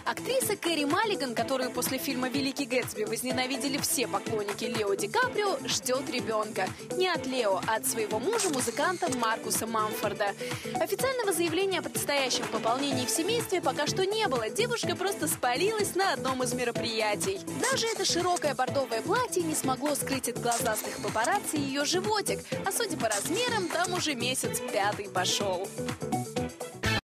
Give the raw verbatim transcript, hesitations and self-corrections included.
Актриса Кэрри Маллиган, которую после фильма «Великий Гэтсби» возненавидели все поклонники Лео Ди Каприо, ждет ребенка. Не от Лео, а от своего мужа, музыканта Маркуса Мамфорда. Официального заявления о предстоящем пополнении в семействе пока что не было. Девушка просто спалилась на одном из мероприятий. Даже это широкое бордовое платье не смогло скрыть от глазастых папарацци ее животик. А судя по размерам, там уже месяц пятый пошел.